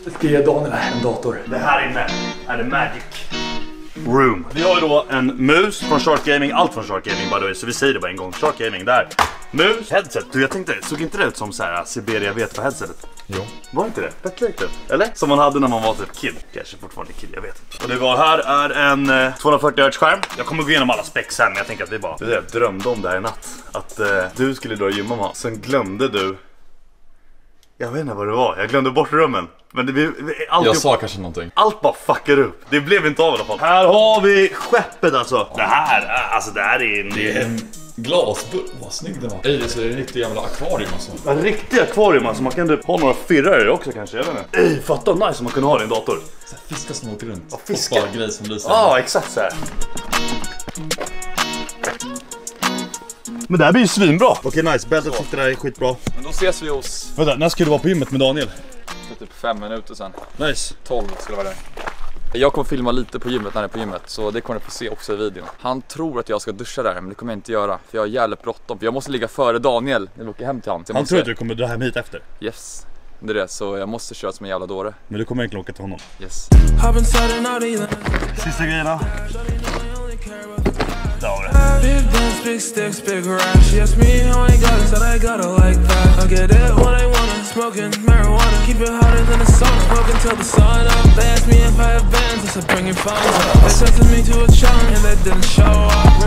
Jag ska ge Daniel en dator. Det här inne är the magic room. Vi har ju då en mus från Shark Gaming, allt från Shark Gaming by the way, så vi säger det bara en gång. Shark Gaming, där. Mus, headset. Du, jag tänkte, såg inte det ut som så här Siberia vet vad headsetet? Jo. Var inte det? Fett likt det. Eller? Som man hade när man var typ kid. Kanske fortfarande kid, jag vet inte. Och det var här är en 240 Hz skärm. Jag kommer gå igenom alla specs sen, men jag tänker att vi bara... Jag drömde om det här i natt. Att du skulle dra och gymma med. Sen glömde du... Jag vet inte vad det var, jag glömde bort rummen. Men det, jag sa kanske någonting. Allt bara fuckar upp. Det blev inte av i alla fall. Här har vi skeppet alltså. Det här är en glasburk. Vad snygg den var. Det är en riktig jävla akvarium alltså. En riktig akvarium alltså. Man kan typ ha några firrar i det också kanske, jag vet inte. Fatta nice om man kunde ha det i en dator. Så fiskar som åker runt. Ja, fiskar. Och bara grejer som lyser. Ja, exakt så här. Men det här blir ju svinbra. Okej, nice. Bältet sitter där, är skitbra. Men då ses vi hos... Vänta, när ska du vara på gymmet med Daniel? Det är typ 5 minuter sen. Nice. 12 skulle vara där. Jag kommer filma lite på gymmet när jag är på gymmet, så det kommer ni få se också i videon. Han tror att jag ska duscha där, men det kommer jag inte göra. För jag har jävligt bråttom, för jag måste ligga före Daniel när vi åker hem till honom. Han tror att du kommer dra hem hit efter? Yes, det är det, så jag måste köra som en jävla dåre. Men du kommer egentligen åka till honom? Yes. Sista grejerna. Big guns, big sticks, big rush. Yes, me, how I got it, said I got it like that. I get it when I wanna, smoking marijuana. Keep it hotter than the sun, smoking till the sun up. They asked me if I have bands, I said bring your phones up. They sent me to a challenge and they didn't show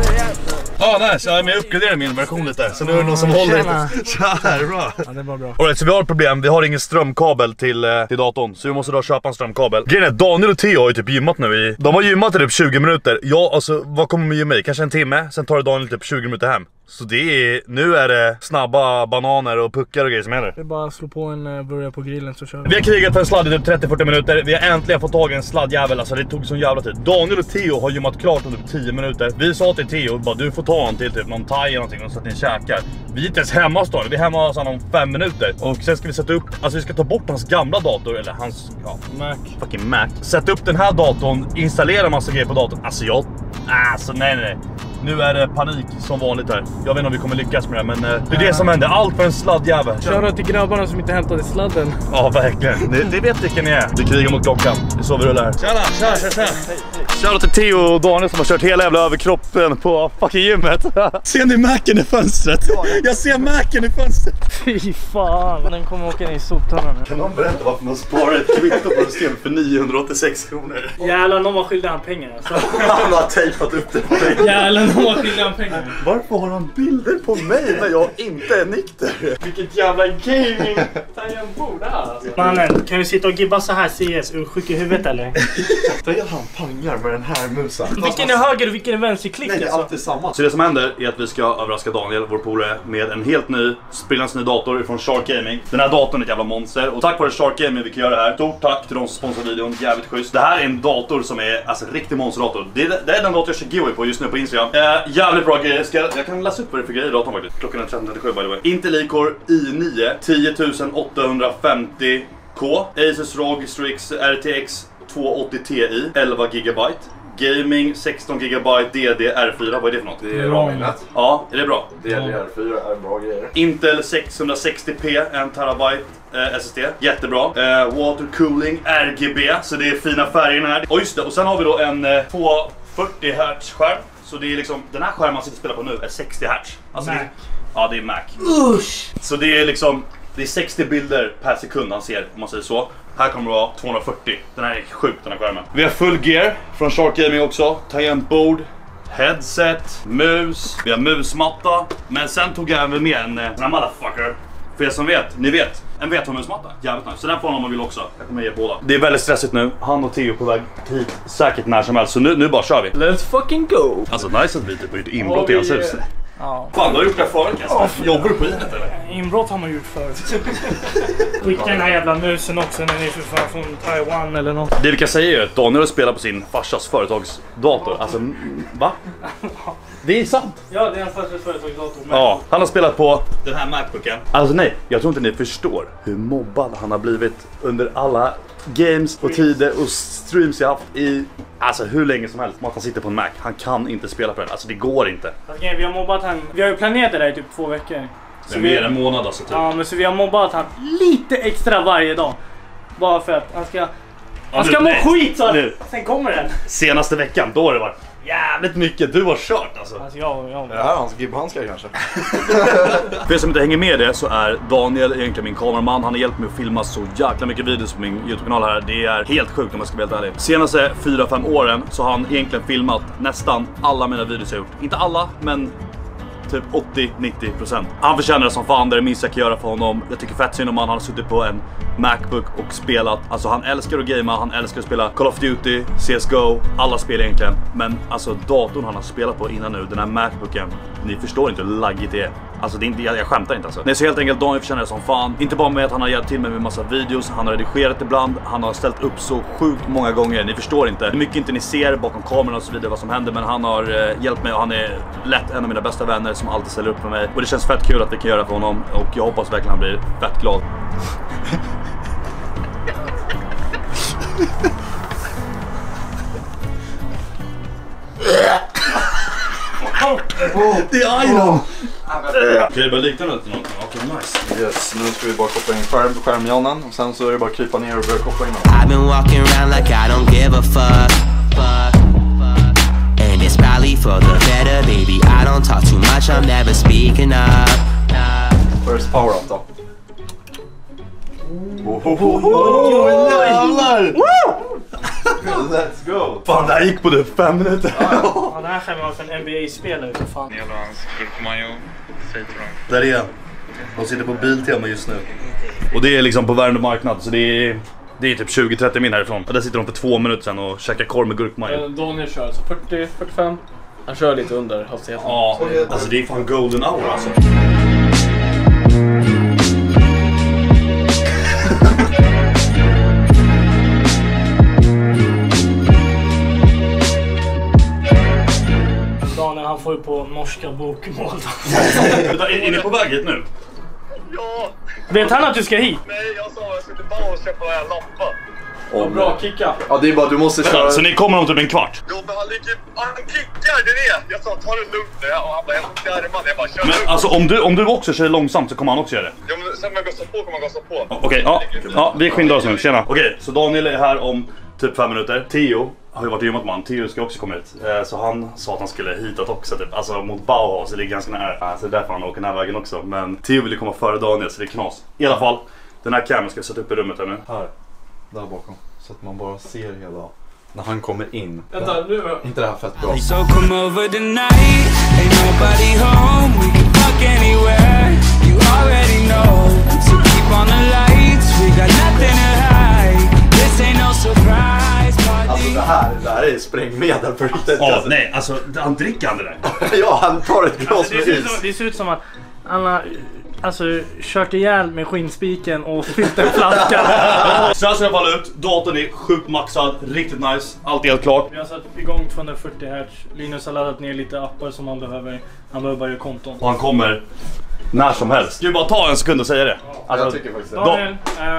up. Nice, ja, men jag uppgraderar min version lite. Så nu är det någon som håller. Så här, bra. Ja, det var bra. Alright, så vi har ett problem, vi har ingen strömkabel till datorn. Så vi måste då köpa en strömkabel. Grejen är, Daniel och Theo har ju typ gymmat nu de har gymmat i typ 20 minuter. Ja, alltså vad kommer vi gymma i? Kanske en timme, sen tar det Daniel typ 20 minuter hem. Så nu är det snabba bananer och puckar och grejer som händer. Det är bara att slå på en burgare på grillen så kör vi. Vi har krigat för en sladd i typ 30-40 minuter. Vi har äntligen fått tag i en sladdjävel. Alltså det tog sån jävla tid. Daniel och Theo har gymmat klart under 10 minuter. Vi sa till Theo bara, du får ta han till typ någon thai eller någonting så att ni käkar. Vi är inte ens hemma hos Daniel. Vi är hemma hos honom om 5 minuter. Och sen ska vi sätta upp, alltså vi ska ta bort hans gamla dator. Eller hans, Mac. Fucking Mac. Sätta upp den här datorn, installera massa grejer på datorn. Alltså nej. Nu är det panik som vanligt här. Jag vet inte om vi kommer lyckas med det, men det är det som händer. Allt för en sladdjävel. Kör till grabbarna som inte hämtade sladden. Ja, verkligen. Det vet vilken ni är. Det krigar mot klockan. Det är så vi rullar här. Tjena. Shoutout till Theo och Daniel som har kört hela jävla överkroppen på fucking gymmet. Ser ni Macen i fönstret? Jag ser Macen i fönstret. Fy fan, den kommer åka ner i soptunnan nu. Kan någon berätta varför man sparar ett kvitto på system för 986 kronor? Jävlar, någon var skyldig han pengar alltså. Han har tejpat upp det på mig. Jävlar, någon var skyldig han pengar. Varför har han bilder på mig när jag inte är nykter? Vilket jävla gaming tangentbord här alltså. Mannen, kan vi sitta och gibba så här CS ur sjuk i huvudet eller? Vad är han pangar med den här musen? Vilken är höger och vilken är vänsterklick? Nej, det är alltid samma. Så det som händer är att vi ska överraska Daniel, vår polare, med en helt ny, sprillans ny dator från Shark Gaming. Den här datorn är ett jävla monster och tack vare Shark Gaming vi kan göra det här. Stort tack till de som sponsrar videon, jävligt schysst. Det här är en dator som är alltså riktig monsterdator. Det är den dator jag kör giveaway på just nu på Instagram. Jävligt bra grejer. Jag kan läsa upp vad det är för grejer i datorn faktiskt. Klockan är 13:37 by the way. Intel Core i9 10850K, Asus ROG Strix RTX 280 Ti 11 GB. Gaming 16 GB DDR4, vad är det för något? Det är RAM-minnet. Ja, är det bra? DDR4 är bra grejer. Intel 660p, 1 TB SSD, jättebra. Water cooling, RGB, så det är fina färger här. Och just det, och sen har vi då en 240 Hz skärm. Så det är liksom, den här skärmen man sitter och spelar på nu är 60 Hz. Alltså ja, det är Mac. Usch! Så det är liksom, det är 60 bilder per sekund han ser, om man säger så. Här kommer det vara 240. Den här är sjuk, den här skärmen. Vi har full gear från Shark Gaming också. Tangentbord, headset, mus. Vi har musmatta. Men sen tog jag även med en sån här motherfucker. För er som vet, ni vet. En vetomhusmatta, jävligt nice. Så den får man om man vill också. Jag kommer ge båda. Det är väldigt stressigt nu. Han och Theo på väg hit säkert när som helst. Så nu bara kör vi. Let's fucking go! Alltså nice att vi typ har gjort inbrott i hans hus. Ja. Fan, du har gjort det förut kanske. Jobbar du på Inet eller? Inbrott har man gjort förut. Skicka den här jävla musen också när ni är för fan från Taiwan eller något. Det vi kan säga är att Daniel har spelat på sin farsas företagsdator. Alltså, va? Det är sant. Ja, det är en farsas företagsdator. Ja, han har spelat på den här Macbooken. Alltså nej, jag tror inte ni förstår hur mobbad han har blivit under alla games och tider och streams jag haft i alltså hur länge som helst. Att han sitter på en Mac, han kan inte spela på den. Alltså det går inte. Okej, vi har mobbat han. Vi har ju planerat det där i typ 2 veckor. Det är mer en månad alltså typ. Ja, men så vi har mobbat han lite extra varje dag. Bara för att han ska må skit så att sen kommer den. Senaste veckan, då har det varit jävligt mycket. Du har kört alltså. Ja. Det här är hans gibbhandskar kanske. För er som inte hänger med det så är Daniel egentligen min kameraman. Han har hjälpt mig att filma så jäkla mycket videos på min YouTube-kanal här. Det är helt sjukt om jag ska vara helt ärlig. Senaste 4-5 åren så har han egentligen filmat nästan alla mina videos jag gjort. Inte alla, men typ 80-90%. Han förtjänar det som fan, det är det minst jag kan göra för honom. Jag tycker fett synd om han har suttit på en Macbook och spelat. Alltså han älskar att gamea, han älskar att spela Call of Duty, CSGO, alla spel egentligen. Men alltså datorn han har spelat på innan nu, den här Macbooken, ni förstår inte hur laggigt det är. Alltså det är inte, jag skämtar inte alltså. Nej, så helt enkelt Daniel förtjänar det som fan. Inte bara med att han har hjälpt till med massa videos, han har redigerat ibland, han har ställt upp så sjukt många gånger. Ni förstår inte hur mycket inte ni ser bakom kameran och så vidare vad som händer, men han har hjälpt mig och han är lätt en av mina bästa vänner som alltid ställer upp för mig. Och det känns fett kul att vi kan göra för honom och jag hoppas verkligen han blir fett glad. Det är Iron! Okej, det börjar likna det till någonting. Okej, nice. Yes, nu ska vi bara koppla in skärmjannen och sen så är det bara att krypa ner och börja koppla in dem. I've been walking around like I don't give a fuck. And it's probably for the better, baby. I don't talk too much, I'm never speaking up. First power up då. Let's go! Fan, det här gick på det 5 minuter. Ja, det här skämmer man för en NBA-spelare för fan. Jävlar hans gurkmajo. Säg till dem. Där är han. De sitter på Biltema just nu. Och det är liksom på Värmdö marknad, så det är typ 20-30 min härifrån. Och där sitter de för 2 minuter sedan och käkar korv med gurkmajo. Daniel kör så 40-45. Han kör lite under hastigheten. Ja, alltså det är fan golden hour alltså. Daniel han får ju på norska bokmål. Är ni på väg hit nu? Ja, Vet han att du ska hit? nej jag sa jag skulle bara köpa en lampa. Bra kicka. Ja, det är bara du måste köra. Så ni kommer om typ en kvart? Jo men han kickar, det är det. Jag sa ta det lugnt nu och han bara jag måste arma. Jag bara kör Men lugnt. alltså om du också kör långsamt så kommer han också göra det. Ja men sen när jag gasar på kommer jag gasa på. Okej, ja, vi skyndar oss nu, tjena. Okej, så Daniel är här om typ 5 minuter. Theo har ju varit gymmat man, Theo ska också komma hit. Så han sa att han skulle hitåt också typ. Alltså mot Bauhaus, det är ganska nära. Så det är därför han åker den här vägen också. Men Theo vill ju komma före Daniel så det är knas. I alla fall, den här kameran ska jag sätta upp i rummet här nu. Här, där bakom. Så att man bara ser hela när han kommer in. Vänta, nu är Inte det här fett bra. So come over tonight, ain't nobody home, we can fuck anywhere, you already know, so keep on the lights, we got nothing to hide, this ain't no surprise Alltså party. det här är sprängmedel på riktigt. Ja, nej, alltså han dricker han det där. Ja, han tar ett glas Alltså, med is. det ser ut som att han har kört ihjäl med skinnspiken och fyllt en flaska. Så här ser det i alla fall ut, datorn är sjukt maxad, riktigt nice, allt är helt klart. Vi har satt igång 240 Hz. Linus har laddat ner lite appar som han behöver. Han behöver bara göra konton. Och han kommer när som helst. Ska vi bara ta en sekund och säga det? Alltså, Jag tycker faktiskt det. Daniel,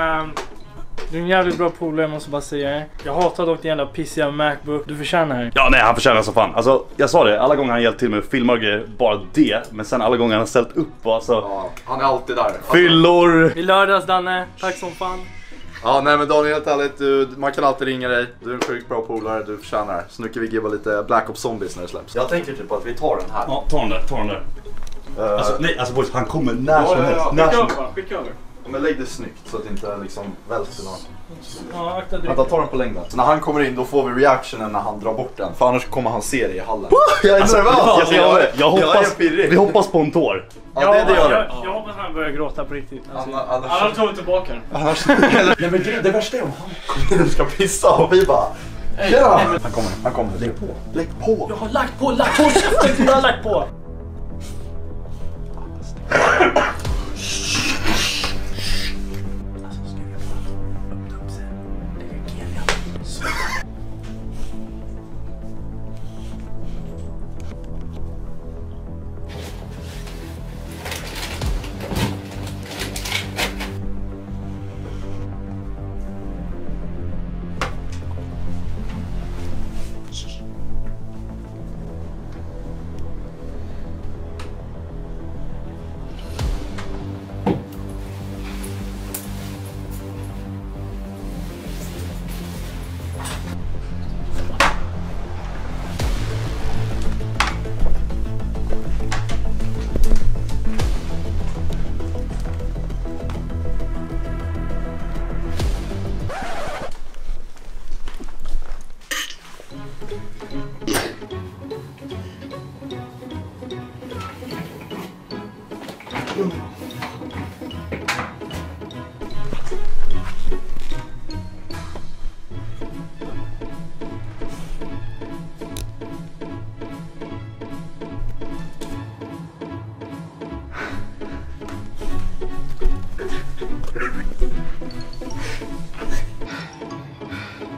du är en jävligt bra polare, jag måste bara säga det. Jag hatar dock den jävla pissiga Macbook. Du förtjänar det. Ja, nej, han förtjänar som fan. Alltså, jag sa det, alla gånger han hjälpt till med filmar och grejer, bara det. Men sen alla gånger han har ställt upp och alltså... Ja, han är alltid där. Fyllor! Vi lördags Danne, tack som fan. Ja, nej men Daniel, helt ärligt, man kan alltid ringa dig. Du är en sjukt bra polare, du förtjänar det. Så nu kan vi gibba lite Black Ops Zombies när det släpps. Jag tänker typ att vi tar den här. Ja, ta den där. Alltså, nej, alltså boys, han kommer när som helst. När som... Skicka över. Men lägg det snyggt så att det inte liksom välter någon. Ja, akta dig. Vänta, ta den på längden. Så när han kommer in då får vi reactionen när han drar bort den. För annars kommer han se det i hallen. Jag är nervös! Jag hoppas, är pirrig. vi hoppas på en tår. Ja, det gör det. Jag hoppas han börjar gråta på riktigt. Alltså. Annars tar vi tillbaka den. Nej men det värsta är om han kommer och ska pissa och vi bara... Tjena! Han kommer. Lägg på! Jag har lagt på käften, jag har lagt på!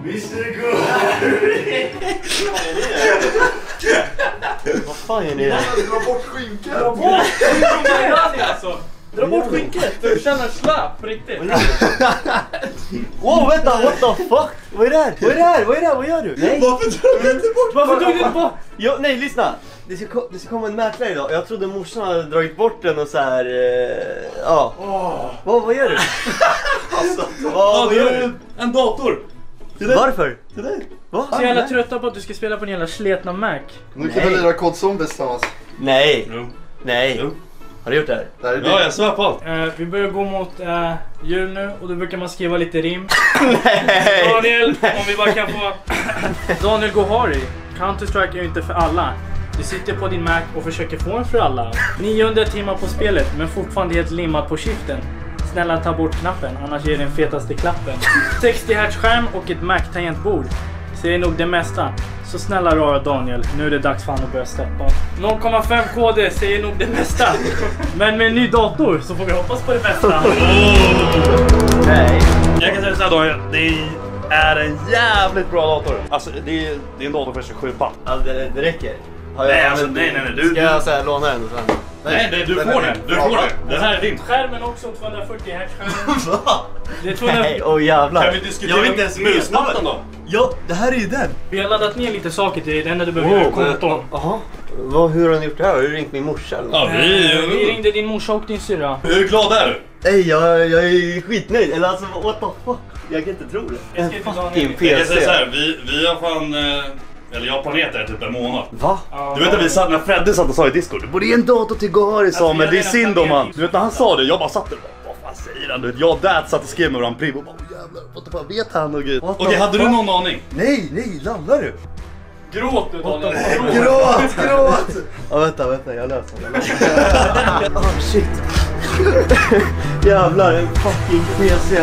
Mr. Goharry! Vad fan är ni? Dra bort skinkan! Dra bort skinkan alltså! Dra bort skinket! Du känner släp på riktigt. Wow, vänta, what the fuck? Vad är det här? Vad är det här? Vad är det här? Vad gör du? Nej! Varför drar du inte bort? Varför tog du inte bort? Jo, nej, lyssna! Det ska komma en mäklare idag. Jag trodde morsan hade dragit bort den och så här. Ja. Vad gör du? Vad gör du? En dator! Varför? Till dig. Va? Så jävla trötta på att du ska spela på en jävla sletna Mac. Nu kan vi lira Code Zombies tillsammans. Nej. Jo. Nej. Jo. Har du gjort det här? Det här är Ja, jag svär på allt. Vi börjar gå mot jul nu och då brukar man skriva lite rim. Nej. Daniel, om vi bara kan få... Daniel Goharry, Counter-Strike är ju inte för alla. Du sitter på din Mac och försöker få en för alla. 900 timmar på spelet men fortfarande helt limmad på shiften. Snälla ta bort knappen, annars ger den fetaste klappen. 60 Hz skärm och ett Mac-tangentbord säger nog det mesta. Så snälla rara Daniel, nu är det dags för han att börja steppa. 0,5 KD säger nog det mesta. Men med en ny dator så får vi hoppas på det bästa. Nej. Jag kan säga såhär Daniel, det är en jävligt bra dator. Alltså det är en dator för 27 papp. Alltså det räcker. Nej, alltså, nej, du... Ska jag säga låna den sen? Nej, du får den. Du får den. Den här är din. Skärmen också 240 Hz skärm. Det är 200... Nej, jävlar. Kan vi diskutera musmattan då? Ja, det här är ju den. Vi har laddat ner lite saker till dig, det enda du behöver göra är konton. Jaha. Hur har ni gjort det här? Har du ringt min morsa eller? Ja, Vi ringde din morsa och din syrra. Hur glad är du? Nej, jag är skitnöjd. Eller alltså, what the fuck? Jag kan inte tro det. Jag En ska till fucking Daniel. Jag kan säga PC. såhär, vi har fan... Eller jag har planerat det här typ en månad. Va? Du vet att vi satt när Fredde satt och sa i Discord, du borde ge en dator till Goharry sa, Alltså, men det är jag synd redan om han. planerat. Du vet när han sa det, jag bara satt där och bara, vad fan säger han? Du vet, jag och Dad satt och skrev med varandra priv och bara, jävlar, vad fan vet han och grejer. Okej, hade du någon aning? Nej, lallar du? Gråt du Daniel. Gråt! Ja, vänta, jag löser det. Oh shit. Jävlar, en fucking PC.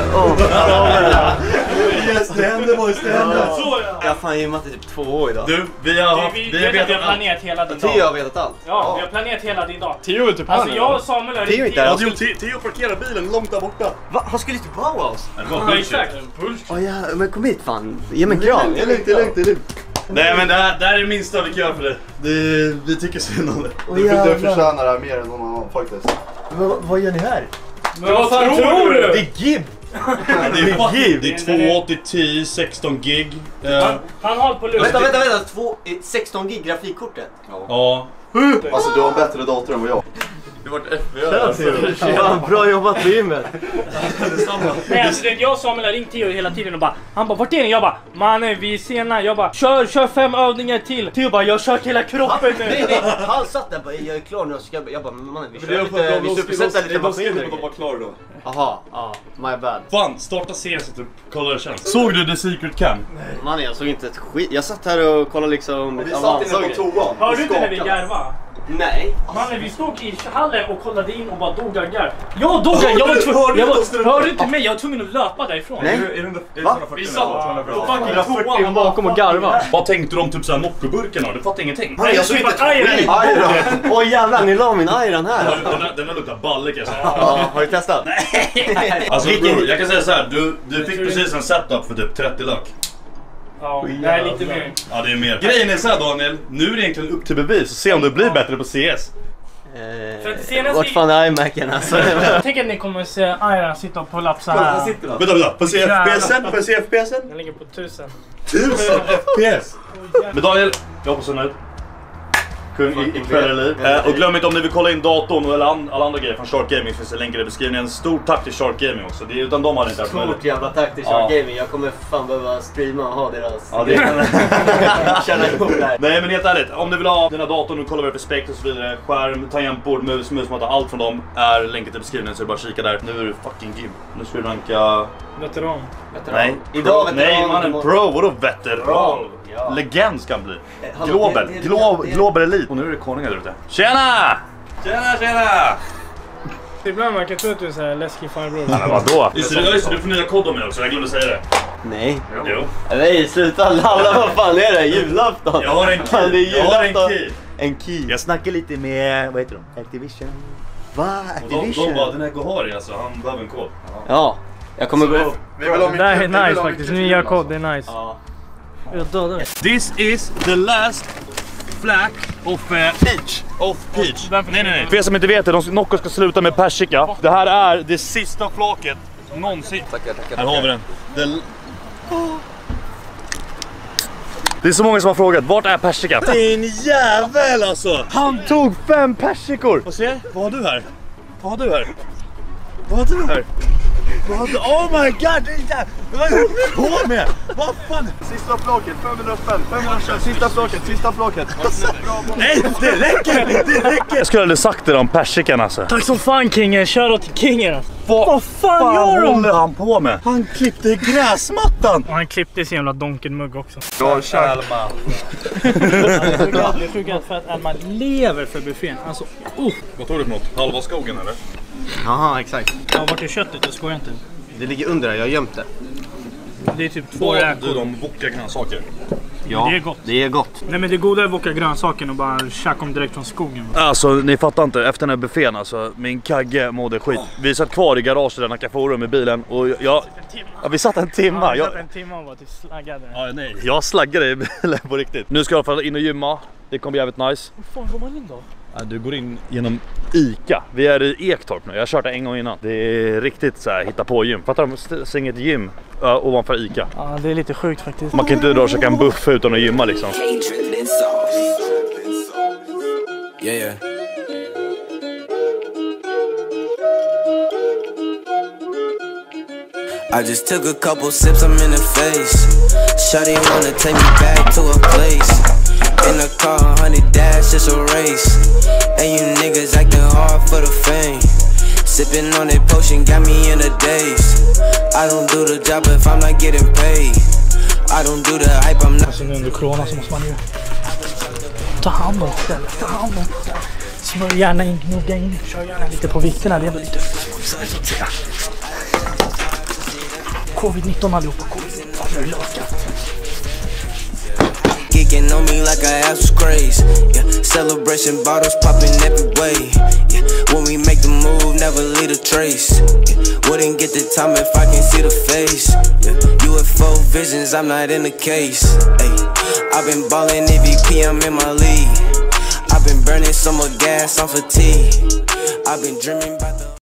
Yes, det händer boys, det händer. Jag har fan gymmat i typ 2 år idag. Du, vi har Vi har planerat hela din dag. Theo har vetat allt. Ja, vi har planerat hela din dag. Theo är typ Alltså här jag och Samuel har Theo ringt inte här. Theo parkerar bilen långt där borta. Va? Han skulle till Bauhaus? Ja, exakt. Ja, men kom hit fan. Ge mig en kram. Det är lugnt. Nej men det här är det minsta vi kan göra för dig. Vi tycker synd om det. Du förtjänar det här mer än någon annan faktiskt. Vad gör ni här? Men vad fan tror Det du? är Gib. Det är 2, 80, 10, 16 gig. Han har på lust. Vänta. 16 gig grafikkortet. Ja. Alltså du har en bättre dator än vad jag. Det vart FBR. Fan, bra jobbat på gymmet. Nej, alltså det, jag och Samuel har ringt Theo hela tiden och bara, han bara, vart är ni? Jag bara, mannen vi är sena. Jag bara, kör 5 övningar till. Theo bara, jag har kört hela kroppen nu. Nej, han satt där bara, jag är klar nu. Jag bara, mannen vi kör lite, vi supersätter lite maskiner. De var klara då. Aha, ja, my bad. Fan, starta CS och typ kolla hur det känns. Såg du The Secret Cam? Mannen jag såg inte ett skit. Jag satt här och kollade liksom. Vi satt inne på toan. Hörde du inte när vi garvade? Nej. Mannen vi stod i hallen och kollade in och bara dog gaggar. Jag dog gaggar, hörde du inte mig? Jag var tvungen att löpa därifrån. Nej. Vi satt på fucking 140 toan bakom och garva. Vad tänkte du om typ såhär Nocco-burkarna? Du fattar ingenting. Nej, jag såg inte ett Åh jävlar, ni la min iron här. Den har luktat balle kan jag säga. Ja, har du testat? Alltså bro, jag kan säga så här, du fick precis en setup för typ 30 lack. Ja, det är lite mer. Ja, det är mer. Grejen är så här Daniel, nu är det egentligen upp till bevis och se om du blir bättre på CS. För att senast Vart fan är iMacen alltså? Jag tänker att ni kommer se Iron sitta och pulla upp så här. Vänta, på CFPSen? På CFPSen? Den ligger på 1000. 1000 FPS! Men Daniel, jag hoppas du är nöjd. Kung i kväll liv. Och glöm inte om ni vill kolla in datorn eller alla andra grejer från Shark Gaming finns det länkar i beskrivningen. Stort tack till Shark Gaming också. Det är, utan de hade inte haft möjlighet. Stort jävla tack till Shark Gaming. Jag kommer fan behöva streama och ha deras... Ja, det är känna ihop det här. Nej men helt ärligt, om du vill ha dina datorn och kolla vad det är för spekt och så vidare, skärm, tangentbord, musmatta, allt från dem är länkat i beskrivningen så är det bara att kika där. Nu är du fucking gym. Nu ska du ranka... Veteran. Nej, Idag veteran. Nej mannen, pro, vadå veteran? Ja. Legend ska han bli. Hallå, Global Elite. Och nu är det konungar där ute. Tjena! Tjena! Ibland man kan tro att du är så här läskig farbror. Ja, men vadå? Just det, du får nya kod om mig också, jag glömde säga det. Nej. Jo. Nej, sluta lalla, vad fan är det? Julafton. Jag har en Fan, det är key. Jag har en julafton. key. En key. Jag snackar lite med, vad heter de? Activision. Va? Och de Activision? bara, den här Goharry alltså, han behöver en kod. Ja. Jag kommer gå. Det här är nice faktiskt, nya kod, det är nice. Jag dödar det. This is the last flack of peach. Nej. För er som inte vet det, Nocco ska sluta med persika. Det här är det sista flaket någonsin. Tackar. Här har vi den. Det är så många som har frågat, vart är persikan? Din jävel alltså! Han tog 5 persikor! Och se, vad har du här? Oh my god, det är jävla... Vad håller du på med? Vad fan? Sista flaket, 500 spänn, 500 spänn, sista flaket. Nej, det räcker! Jag skulle aldrig sagt det om persikan alltså. Tack som fan Kingen, shoutout till Kingen. Vad fan håller han på med? Han klippte gräsmattan! Och han klippte sin jävla donkenmugg också. Ja, kör. Alma. Det är sjukt för att Alma lever för buffén. Alltså, Vad tog du för något? Halva skogen eller? Jaha, exakt. Ja, vart är köttet? Jag skojar inte. Det ligger under där, jag har gömt det. Det är typ 2 räkor. De bockar grönsaker. Ja, det är gott. Det är gott. Nej men det goda är att boka grönsaken och bara käka dem direkt från skogen. Alltså ni fattar inte, efter den här buffén alltså, min kagge mådde skit. Vi satt kvar i garaget i Nacka Forum i bilen och vi satt en timme. Ja, vi satt en timme och var typ slaggade. Ja, nej. Jag slaggade i bilen på riktigt. Nu ska jag i alla fall in och gymma. Det kommer bli jävligt nice. Hur fan går man in då? Ja, du går in genom Ica. Vi är i Ektorp nu. Jag har kört det en gång innan. Det är riktigt så här hitta på gym. Fattar de stänger ett gym ovanför Ica. Ja, det är lite sjukt faktiskt. Man kan inte dra och käka en buff utan att gymma liksom. Yeah. I just took a couple sips, I'm in the face. Shawty wanna take me back to a place. In the car, 100 dash, it's a race. And you niggas acting hard for the fame. Sipping on that potion got me in the daze. I don't do the job if I'm not getting paid. I don't do the hype, I'm not. Alltså nu under corona så måste man ju ta hand om stället, smörj gärna in, gnugga in, kör gärna lite på vikterna, det är lite så att säga. Covid-19 allihopa, covid-19 nu lökat. Geeking on me like I ass was crazy. Yeah, celebration bottles popping every way. Yeah, when we make the move, never leave a trace. Yeah, wouldn't get the time if I can see the face. Yeah, UFO visions, I'm not in the case. Hey, I've been ballin' EVP, I'm in my league. I've been burning some more gas on fatigue. I've been dreaming about the